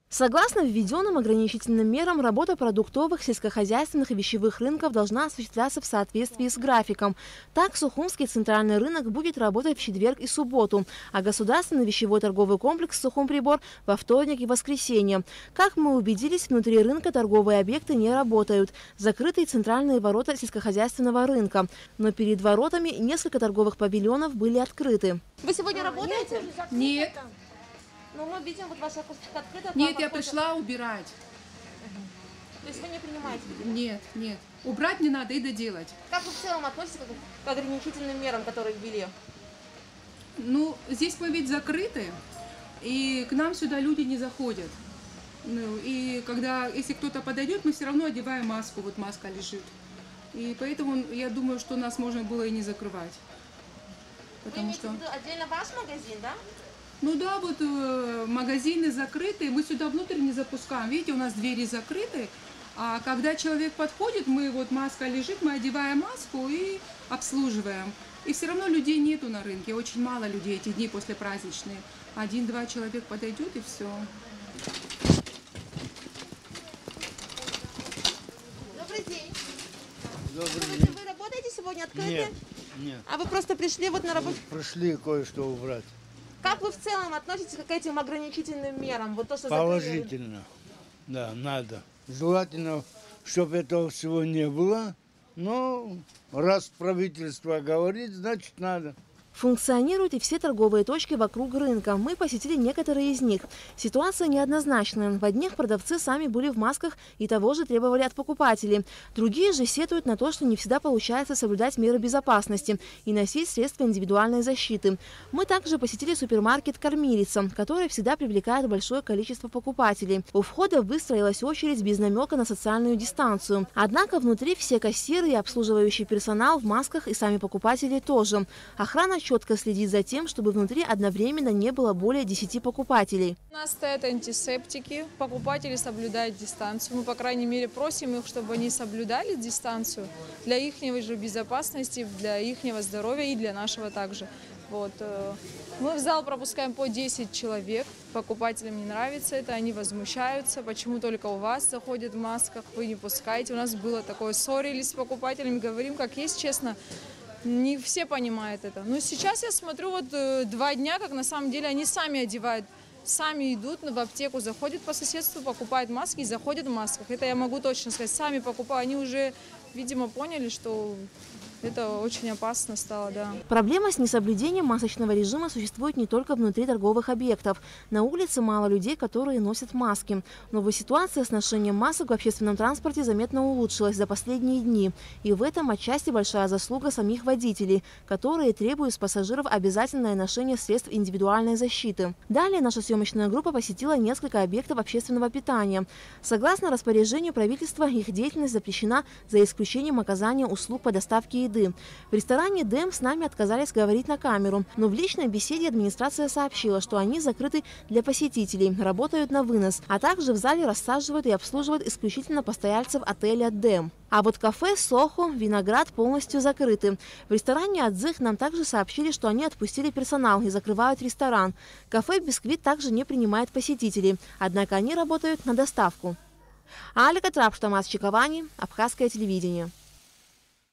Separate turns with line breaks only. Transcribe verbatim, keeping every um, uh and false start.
Согласно введенным ограничительным мерам, работа продуктовых, сельскохозяйственных и вещевых рынков должна осуществляться в соответствии с графиком. Так, Сухумский центральный рынок будет работать в четверг и субботу, а государственный вещевой торговый комплекс «Сухумприбор» во вторник и воскресенье. Как мы убедились, внутри рынка торговые объекты не работают. Закрыты центральные ворота сельскохозяйственного рынка. Но перед воротами несколько торговых павильонов были открыты. Вы сегодня работаете?
Нет.
Ну, мы видим, вот ваша кустика открыта.
Нет, я пришла убирать.
То есть вы не принимаете?
Нет, нет. Убрать не надо и доделать.
Как вы в целом относитесь к ограничительным мерам, которые ввели?
Ну, здесь мы ведь закрыты, и к нам сюда люди не заходят. Ну, и когда, если кто-то подойдет, мы все равно одеваем маску. Вот маска лежит. И поэтому я думаю, что нас можно было и не закрывать.
Потому вы имеете что... в виду отдельно ваш магазин, да?
Ну да, вот э, магазины закрыты, мы сюда внутрь не запускаем. Видите, у нас двери закрыты, а когда человек подходит, мы вот маска лежит, мы одеваем маску и обслуживаем. И все равно людей нету на рынке, очень мало людей эти дни после праздничные. Один-два человек подойдет и все.
Добрый день.
Добрый день.
Вы работаете сегодня открыты?
Нет, нет.
А вы просто пришли вот на работу?
Пришли кое-что убрать.
Как вы в целом относитесь к этим ограничительным мерам? Вот то, что
положительно, закрыли? Да, надо. Желательно, чтобы этого всего не было, но раз правительство говорит, значит надо.
Функционируют и все торговые точки вокруг рынка. Мы посетили некоторые из них. Ситуация неоднозначная. В одних продавцы сами были в масках и того же требовали от покупателей. Другие же сетуют на то, что не всегда получается соблюдать меры безопасности и носить средства индивидуальной защиты. Мы также посетили супермаркет «Кормилица», который всегда привлекает большое количество покупателей. У входа выстроилась очередь без намека на социальную дистанцию. Однако внутри все кассиры и обслуживающий персонал в масках и сами покупатели тоже. Охрана четко следит за тем, чтобы внутри одновременно не было более десяти покупателей.
У нас стоят антисептики, покупатели соблюдают дистанцию. Мы, по крайней мере, просим их, чтобы они соблюдали дистанцию для их же безопасности, для их здоровья и для нашего также. Вот. Мы в зал пропускаем по десять человек. Покупателям не нравится это, они возмущаются. Почему только у вас заходят в масках, вы не пускаете. У нас было такое, ссорились с покупателями, говорим, как есть, честно. Не все понимают это. Но сейчас я смотрю, вот э, два дня, как на самом деле они сами одевают, сами идут в аптеку, заходят по соседству, покупают маски и заходят в масках. Это я могу точно сказать. Сами покупают. Они уже, видимо, поняли, что это очень опасно стало, да.
Проблема с несоблюдением масочного режима существует не только внутри торговых объектов. На улице мало людей, которые носят маски. Новая ситуация с ношением масок в общественном транспорте заметно улучшилась за последние дни. И в этом отчасти большая заслуга самих водителей, которые требуют с пассажиров обязательное ношение средств индивидуальной защиты. Далее наша съемочная группа посетила несколько объектов общественного питания. Согласно распоряжению правительства, их деятельность запрещена за исключением оказания услуг по доставке еды. В ресторане «Дэм» с нами отказались говорить на камеру, но в личной беседе администрация сообщила, что они закрыты для посетителей, работают на вынос, а также в зале рассаживают и обслуживают исключительно постояльцев отеля «Дэм». А вот кафе «Сохо», «Виноград» полностью закрыты. В ресторане «Отдых» нам также сообщили, что они отпустили персонал и закрывают ресторан. Кафе «Бисквит» также не принимает посетителей, однако они работают на доставку. Алика Трапштамас Чиковани, Абхазское телевидение.